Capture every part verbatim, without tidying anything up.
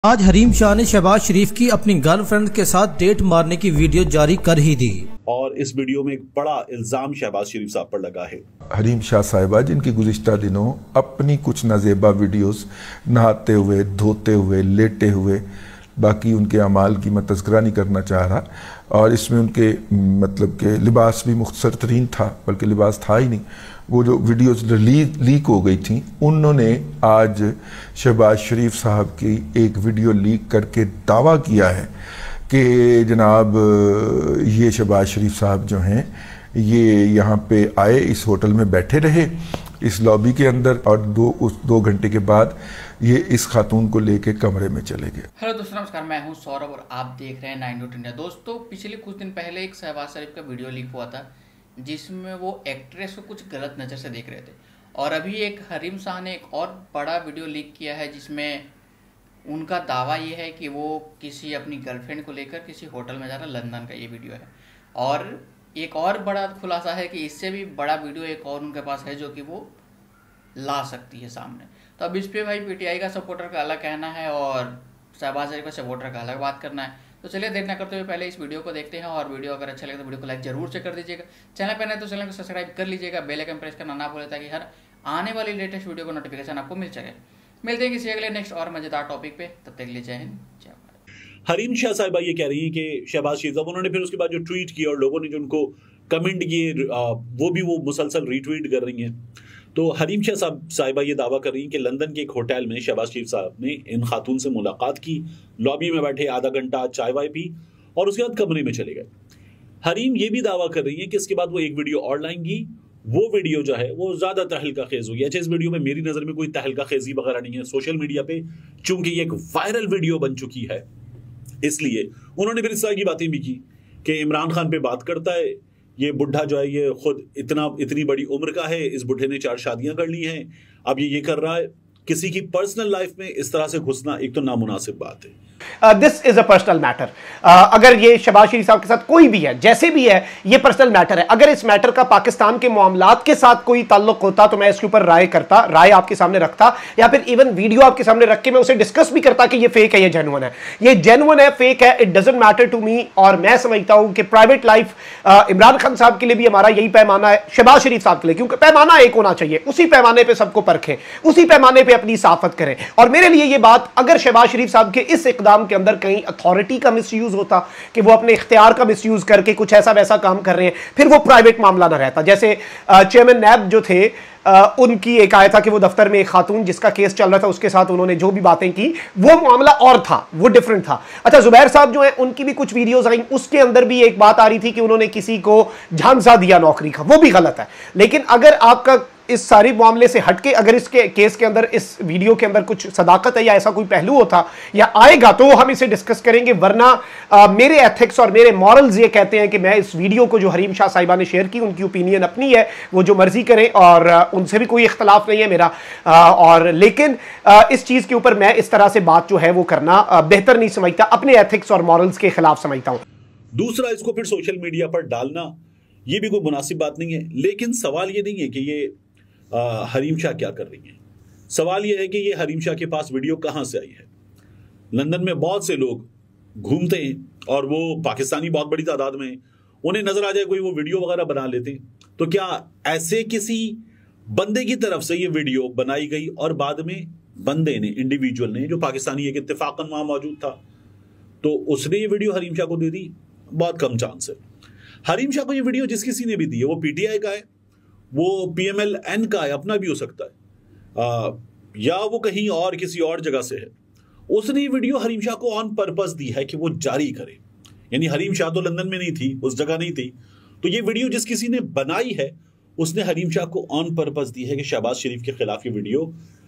आज हरीम शाह ने शहबाज शरीफ की अपनी गर्लफ्रेंड के साथ डेट मारने की वीडियो जारी कर ही दी और इस वीडियो में एक बड़ा इल्जाम शहबाज शरीफ साहब पर लगा है। हरीम शाह साहिबा जिनकी गुज़िश्ता दिनों अपनी कुछ नाजेबा वीडियोस नहाते हुए, धोते हुए, लेटे हुए, बाकी उनके अमाल की मैं तज़किरा नहीं करना चाह रहा, और इसमें उनके मतलब के लिबास भी मुख्तसर तरीन था, बल्कि लिबास था ही नहीं। वो जो वीडियोस लीक लीक हो गई थी, उन्होंने आज शहबाज शरीफ साहब की एक वीडियो लीक करके दावा किया है कि जनाब ये शहबाज शरीफ साहब जो हैं ये यहाँ पे आए, इस होटल में बैठे रहे इस लॉबी के अंदर, और दो उस दो घंटे के बाद ये इस खातून को लेके कमरे में चले गए। हेलो दोस्तों, नमस्कार, मैं हूं सौरभ और आप देख रहे हैं नाइन न्यूज़ इंडिया। दोस्तों, पिछले कुछ दिन पहले एक शहबाज शरीफ का वीडियो लीक हुआ था जिसमें वो एक्ट्रेस को कुछ गलत नज़र से देख रहे थे, और अभी एक हरीम शाह ने एक और बड़ा वीडियो लीक किया है जिसमें उनका दावा ये है कि वो किसी अपनी गर्लफ्रेंड को लेकर किसी होटल में जा रहा है। लंदन का ये वीडियो है, और एक और बड़ा खुलासा है कि इससे भी बड़ा वीडियो एक और उनके पास है जो कि वो ला सकती है सामने। तो अब इस पे भाई पीटीआई का सपोर्टर का अलग कहना है और शहबाज शरीफ का सपोर्टर का अलग बात करना है। तो चलिए देर न करते हुए पहले इस वीडियो को देखते हैं, और वीडियो अगर अच्छा लगे तो वीडियो को लाइक जरूर से कर दीजिएगा। चैनल पर नए तो चैनल को सब्सक्राइब कर लीजिएगा, बेल आइकन प्रेस करना ना भूलें ताकि हर आने वाली लेटेस्ट वीडियो को नोटिफिकेशन आपको मिल सके। मिलते हैं किसी अगले नेक्स्ट और मजेदार टॉपिक पे, तब तक के लिए जय हिंद जय भारत। हरीम शाह साहिबा ये कह रही है कि शहबाज शरीफ साहब, उन्होंने फिर उसके बाद जो ट्वीट किया और लोगों ने जो उनको कमेंट किए वो भी वो मुसलसल रीट्वीट कर रही हैं। तो हरीम शाह साहब साहिबा ये दावा कर रही हैं कि लंदन के एक होटल में शहबाज शरीफ साहब ने इन खातून से मुलाकात की, लॉबी में बैठे आधा घंटा चाय वाय पी और उसके बाद कमरे में चले गए। हरीम ये भी दावा कर रही है कि इसके बाद वो एक वीडियो और लाएंगी। वो वीडियो जो है वो ज्यादा तहलका खेज हुई है। अच्छा, इस वीडियो में मेरी नजर में कोई तहलका खेजी वगैरह नहीं है। सोशल मीडिया पे चूंकि ये एक वायरल वीडियो बन चुकी है, इसलिए उन्होंने फिर इस तरह की बातें भी की कि इमरान खान पे बात करता है, ये बुढ़ा जो है ये खुद इतना इतनी बड़ी उम्र का है, इस बुढ़े ने चार शादियां कर ली हैं, अब ये ये कर रहा है। किसी की पर्सनल लाइफ में इस तरह से घुसना एक तो नामुनासिब बात है। This is a personal matter. अगर ये शहबाज शरीफ साहब के साथ कोई भी है, जैसे भी है, ये पर्सनल मैटर है। अगर इस मैटर का पाकिस्तान के मामलात के साथ कोई ताल्लुक होता तो मैं इसके ऊपर राय करता, राय आपके सामने रखता, या फिर इवन वीडियो आपके सामने रख के मैं उसे डिस्कस भी करता कि ये फेक है, ये जेन्युइन है, ये जेन्युइन है, फेक है, it doesn't matter to me. और मैं समझता हूं कि प्राइवेट लाइफ इमरान खान साहब के लिए भी हमारा यही पैमाना है, शहबाज शरीफ साहब के लिए, क्योंकि पैमाना एक होना चाहिए, उसी पैमाने पर सबको परखें, उसी पैमाने पर अपनी साफत करें। और मेरे लिए ये बात, अगर शहबाज शरीफ साहब के इस इकदाम के अंदर कहीं अथॉरिटी का मिसयूज होता कि वो अपने इख्तियार का मिसयूज करके कुछ ऐसा वैसा काम कर रहे हैं, फिर वो प्राइवेट मामला ना रहता। जैसे चेयरमैन नैब जो थे, आ, उनकी एक आया था कि वो दफ्तर में एक खातून जिसका केस चल रहा था उसके साथ उन्होंने जो भी बातें की वो मामला और था, वो डिफरेंट था। अच्छा, जुबैर साहब जो है उनकी भी कुछ वीडियोस आई, उसके अंदर भी एक बात आ रही थी कि उन्होंने किसी को झांसा दिया नौकरी का, वो भी गलत है। लेकिन अगर आपका इस सारी मामले से हटके अगर इसके केस के अंदर, इस वीडियो के अंदर कुछ सदाकत है या ऐसा कोई पहलू होता या आएगा तो हम इसे डिस्कस करेंगे, वरना आ, मेरे एथिक्स और मेरे मॉरल्स ये कहते हैं कि मैं इस वीडियो को जो हरीम शाह साहिबा ने शेयर की, उनकी ओपिनियन अपनी है, वो जो मर्जी करें, और आ, उनसे भी कोई इख्तलाफ नहीं है मेरा, आ, और लेकिन आ, इस चीज के ऊपर मैं इस तरह से बात जो है वो करना आ, बेहतर नहीं समझता, अपने एथिक्स और मॉरल्स के खिलाफ समझता हूं। दूसरा, इसको फिर सोशल मीडिया पर डालना ये भी कोई मुनासिब बात नहीं है। लेकिन सवाल ये नहीं है कि ये आ, हरीम शाह क्या कर रही हैं। सवाल यह है कि ये हरीम शाह के पास वीडियो कहां से आई है। लंदन में बहुत से लोग घूमते हैं और वो पाकिस्तानी बहुत बड़ी तादाद में, उन्हें नजर आ जाए कोई वो वीडियो वगैरह बना लेते हैं, तो क्या ऐसे किसी बंदे की तरफ से ये वीडियो बनाई गई और बाद में बंदे ने, इंडिविजुअल ने, जो पाकिस्तानी एक इत्तेफाकन वहां मौजूद था, तो उसने ये वीडियो हरीम शाह को दे दी? बहुत कम चांस है। हरीम शाह को ये वीडियो जिस किसी ने भी दी है, वो पीटीआई का है, वो पीएमएलएन का है, अपना भी हो सकता है, आ, या वो कहीं और किसी और जगह से है, उसने ये वीडियो हरीम शाह को ऑन पर्पस दी है कि वो जारी करे। यानी हरीम शाह तो लंदन में नहीं थी, उस जगह नहीं थी, तो ये वीडियो जिस किसी ने बनाई है उसने हरीम शाह को ऑन पर्पस दी है कि शहबाज शरीफ के खिलाफ ये वीडियो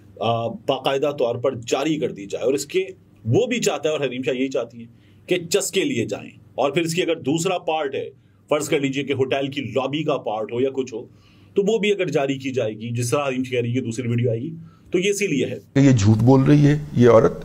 बाकायदा तौर पर जारी कर दी जाए। और इसके वो भी चाहता है, और हरीम शाह यही चाहती है कि चस्के लिए जाएं। और फिर इसकी अगर दूसरा पार्ट है, फर्ज कर लीजिए कि होटल की लॉबी का पार्ट हो या कुछ हो, तो वो भी अगर जारी की जाएगी, जिस तरह हरीम कह रही है दूसरी वीडियो आएगी, तो ये इसीलिए है ये झूठ बोल रही है ये औरत,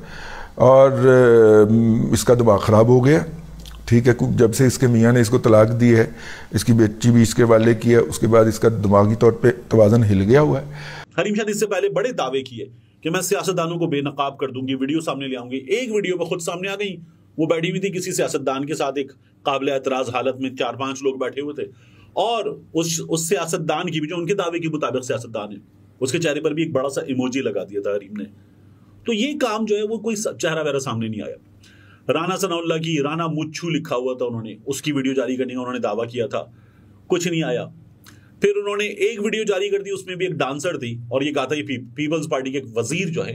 और इसका दिमाग खराब हो गया। ठीक है, जब से इसके मियाँ ने इसको तलाक दी है, इसकी बेटी भी इसके वाले की है, उसके बाद इसका दिमागी तौर पे तवाज़न हिल गया हुआ है। हरीम शाह ने इससे पहले बड़े दावे किए कि मैं सियासतदानों को बेनकाब कर दूंगी, वीडियो सामने ले आऊंगी। एक वीडियो में खुद सामने आ गई, वो बैठी हुई थी किसी सियासतदान के साथ, एक काबिल एतराज हालत में चार पांच लोग बैठे हुए थे, और उस उस सियासतदान की भी, जो उनके दावे के मुताबिक सियासतदान है, उसके चेहरे पर भी एक बड़ा सा इमोजी लगा दिया था हरीम ने। तो ये काम जो है वो कोई चेहरा वगैरह सामने नहीं आया। राना सनाउल्लाह की राना मुच्छू लिखा हुआ था उन्होंने, उसकी वीडियो जारी करने का उन्होंने दावा किया था, कुछ नहीं आया। फिर उन्होंने एक वीडियो जारी कर दी, उसमें भी एक डांसर थी और ये कहा था ये पी, पीपल्स पार्टी के एक वजीर जो है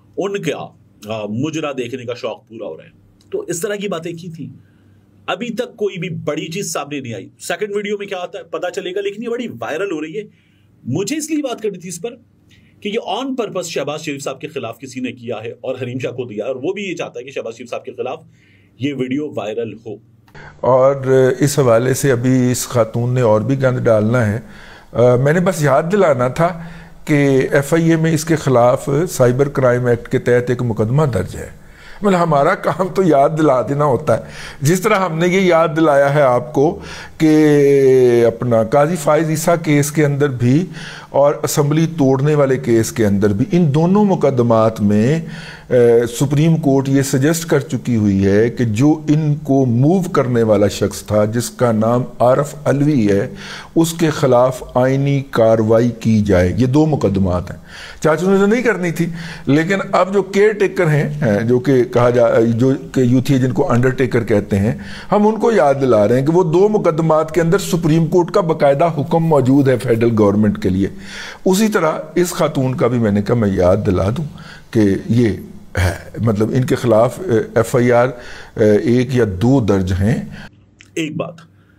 उनका मुजरा देखने का शौक पूरा हो रहा है। तो इस तरह की बातें की थी। अभी तक कोई भी बड़ी चीज सामने नहीं आई। सेकंड वीडियो में क्या आता है पता चलेगा, लेकिन ये बड़ी वायरल हो रही है। मुझे इसलिए बात करनी थी इस पर कि ये ऑन पर्पस शहबाज शरीफ साहब के खिलाफ किसी ने किया है और हरीम शाह को दिया है, और वो भी ये चाहता है कि शहबाज शरीफ साहब के खिलाफ ये वीडियो वायरल हो। और इस हवाले से अभी इस खातून ने और भी गंद डालना है। आ, मैंने बस याद दिलाना था कि एफ आई ए में इसके खिलाफ साइबर क्राइम एक्ट के तहत एक मुकदमा दर्ज है। मतलब हमारा काम तो याद दिला देना होता है, जिस तरह हमने ये याद दिलाया है आपको कि अपना काजी फाइज ईसा केस के अंदर भी और असम्बली तोड़ने वाले केस के अंदर भी, इन दोनों मुकदमात में ए, सुप्रीम कोर्ट ये सजेस्ट कर चुकी हुई है कि जो इनको मूव करने वाला शख्स था, जिसका नाम आरफ अलवी है, उसके खिलाफ आईनी कार्रवाई की जाए। ये दो मुकदमात हैं। चाचू ने तो नहीं करनी थी, लेकिन अब जो केयर टेकर हैं, जो कि कहा जा जो कि यूथी जिनको अंडरटेकर कहते हैं, हम उनको याद दिला रहे हैं कि वो दो मुकदमात के अंदर सुप्रीम कोर्ट का बाकायदा हुक्म मौजूद है फेडरल गवर्नमेंट के लिए। उसी तरह इस खातून का भी मैंने कहा मैं याद दिला दूं कि ये है, मतलब इनके खिलाफ एफ आई आर एक या दो दर्ज हैं। एक बात।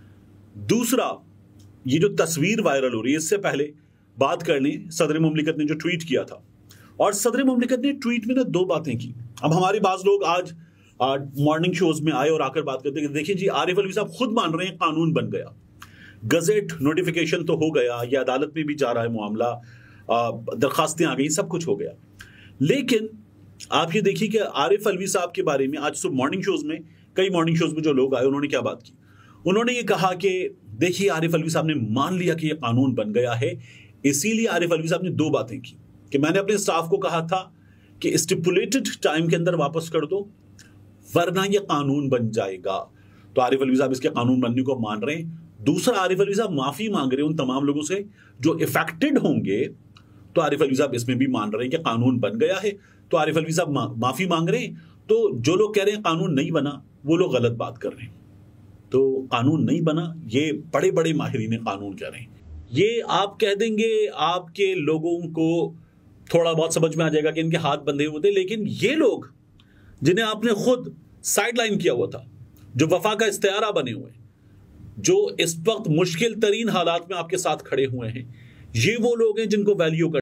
दूसरा, ये जो तस्वीर वायरल हो रही है, इससे पहले बात कर लें सदर मुमलिकत ने जो ट्वीट किया था, और सदर मुमलिकत ने ट्वीट में ना दो बातें की। अब हमारे बाज लोग आज मॉर्निंग शोज में आए और आकर बात करते हैं, देखिए जी आरिफ अलवी साहब खुद मान रहे हैं कानून बन गया, गजेट नोटिफिकेशन तो हो गया, ये अदालत में भी जा रहा है मामला, दरखास्तें आ गई, सब कुछ हो गया। लेकिन आप ये देखिए कि आरिफ अलवी साहब के बारे में आज सुबह मॉर्निंग शोज में, कई मॉर्निंग शोज में जो लोग आए, उन्होंने क्या बात की? उन्होंने ये कहा कि देखिए आरिफ अलवी साहब ने मान लिया कि ये कानून बन गया है। इसीलिए आरिफ अलवी साहब ने दो बातें की कि मैंने अपने स्टाफ को कहा था कि स्टिपुलेटेड टाइम के अंदर वापस कर दो, वरना ये कानून बन जाएगा। तो आरिफ अलवी साहब इसके कानून बनने को मान रहे हैं। दूसरा, आरिफ अलवी साहब माफी मांग रहे हैं उन तमाम लोगों से जो इफेक्टेड होंगे। तो आरिफ अलवी साहब इसमें भी मान रहे हैं कि कानून बन गया है। तो आरिफ अलवी साहब मा, माफी मांग रहे हैं। तो जो लोग कह रहे हैं कानून नहीं बना, वो लोग गलत बात कर रहे हैं। तो कानून नहीं बना, ये बड़े बड़े माहिरीन कानून कह रहे हैं। ये आप कह देंगे, आपके लोगों को थोड़ा बहुत समझ में आ जाएगा कि इनके हाथ बंधे हुए थे, लेकिन ये लोग जिन्हें आपने खुद साइडलाइन किया हुआ था, जो वफा का इस्तेआरा बने हुए, जो इस वक्त मुश्किल तरीन हालात में आपके साथ खड़े हुए हैं, ये वो लोग हैं जिनको वैल्यू कर